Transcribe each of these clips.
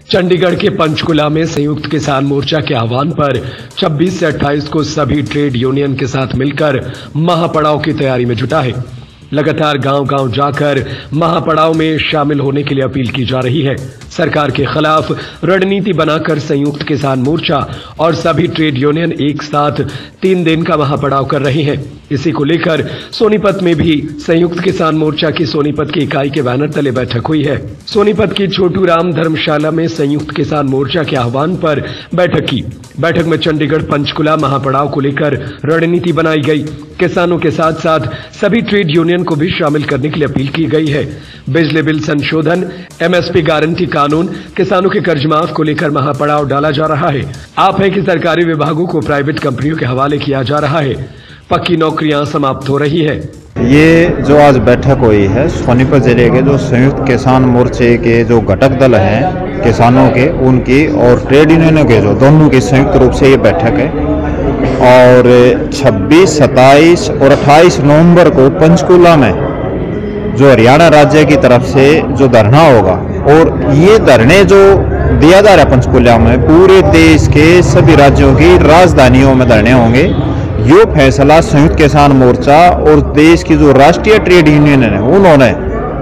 चंडीगढ़ के पंचकुला में संयुक्त किसान मोर्चा के आह्वान पर 26 से 28 को सभी ट्रेड यूनियन के साथ मिलकर महापड़ाव की तैयारी में जुटा है। लगातार गांव-गांव जाकर महापड़ाव में शामिल होने के लिए अपील की जा रही है। सरकार के खिलाफ रणनीति बनाकर संयुक्त किसान मोर्चा और सभी ट्रेड यूनियन एक साथ 3 दिन का महापड़ाव कर रही हैं। इसी को लेकर सोनीपत में भी संयुक्त किसान मोर्चा की सोनीपत की इकाई के बैनर तले बैठक हुई है। सोनीपत की छोटू राम धर्मशाला में संयुक्त किसान मोर्चा के आह्वान पर बैठक की। बैठक में चंडीगढ़ पंचकुला महापड़ाव को लेकर रणनीति बनाई गई। किसानों के साथ साथ सभी ट्रेड यूनियन को भी शामिल करने के लिए अपील की गई है। बिजली बिल संशोधन, एमएसपी गारंटी कानून, किसानों के कर्ज माफ को लेकर महापड़ाव डाला जा रहा है। आप है कि सरकारी विभागों को प्राइवेट कंपनियों के हवाले किया जा रहा है। पक्की नौकरियां समाप्त हो रही है। ये जो आज बैठक हुई है सोनीपत जिले के जो संयुक्त किसान मोर्चे के जो घटक दल हैं किसानों के, उनकी और ट्रेड यूनियनों के जो दोनों की संयुक्त रूप से ये बैठक है। और 26, 27 और 28 नवंबर को पंचकुला में जो हरियाणा राज्य की तरफ से जो धरना होगा, और ये धरने जो दिया जा रहा है पंचकुला में पूरे देश के सभी राज्यों की राजधानियों में धरने होंगे। ये फैसला संयुक्त किसान मोर्चा और देश की जो राष्ट्रीय ट्रेड यूनियन है उन्होंने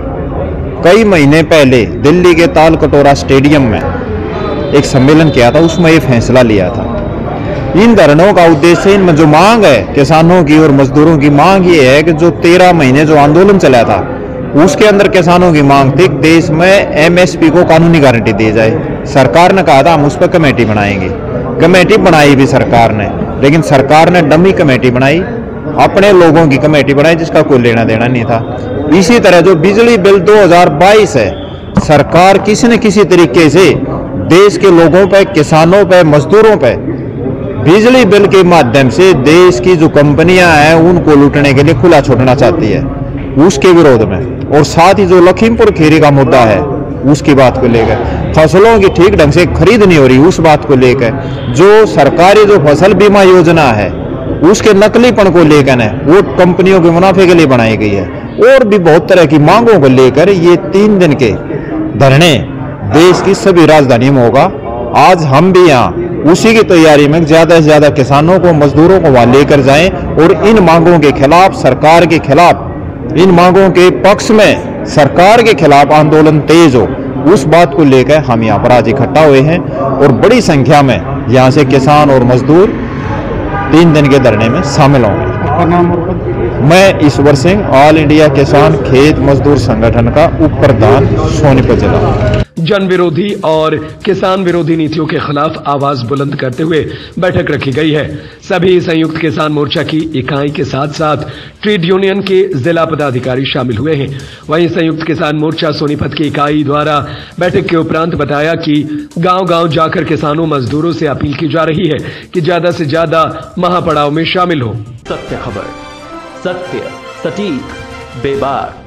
कई महीने पहले दिल्ली के ताल कटोरा स्टेडियम में एक सम्मेलन किया था, उसमें ये फैसला लिया था। इन धरनों का उद्देश्य, इनमें जो मांग है किसानों की और मजदूरों की मांग ये है कि जो 13 महीने जो आंदोलन चला था उसके अंदर किसानों की मांग थी देश में एमएसपी को कानूनी गारंटी दी जाए। सरकार ने कहा था हम उस पर कमेटी बनाएंगे। कमेटी बनाई भी सरकार ने, लेकिन सरकार ने डमी कमेटी बनाई, अपने लोगों की कमेटी बनाई जिसका कोई लेना देना नहीं था। इसी तरह जो बिजली बिल 2022 है, सरकार किसी न किसी तरीके से देश के लोगों पर, किसानों पर, मजदूरों पर बिजली बिल के माध्यम से देश की जो कंपनियां हैं उनको लूटने के लिए खुला छोड़ना चाहती है, उसके विरोध में। और साथ ही जो लखीमपुर खीरी का मुद्दा है उसकी बात को लेकर, फसलों की ठीक ढंग से खरीद नहीं हो रही उस बात को लेकर, जो सरकारी जो फसल बीमा योजना है उसके नकलीपन को लेकर है वो कंपनियों के मुनाफे के लिए बनाई गई है। और भी बहुत तरह की मांगों को लेकर ये 3 दिन के धरने देश की सभी राजधानी में होगा। आज हम भी यहाँ उसी की तैयारी में ज्यादा से ज्यादा किसानों को, मजदूरों को वहां लेकर जाएं और इन मांगों के खिलाफ, सरकार के खिलाफ, इन मांगों के पक्ष में सरकार के खिलाफ आंदोलन तेज हो, उस बात को लेकर हम यहाँ पर आज इकट्ठा हुए हैं। और बड़ी संख्या में यहाँ से किसान और मजदूर 3 दिन के धरने में शामिल होंगे। मैं ईश्वर सिंह, ऑल इंडिया किसान खेत मजदूर संगठन का उप प्रधान, सोनीपत जिला। जन विरोधी और किसान विरोधी नीतियों के खिलाफ आवाज बुलंद करते हुए बैठक रखी गई है। सभी संयुक्त किसान मोर्चा की इकाई के साथ साथ ट्रेड यूनियन के जिला पदाधिकारी शामिल हुए हैं। वहीं संयुक्त किसान मोर्चा सोनीपत की इकाई द्वारा बैठक के उपरांत बताया कि गांव-गांव जाकर किसानों, मजदूरों से अपील की जा रही है कि ज्यादा से ज्यादा महापड़ाव में शामिल हो। सत्य खबर, सत्य, सटीक, बेबाक।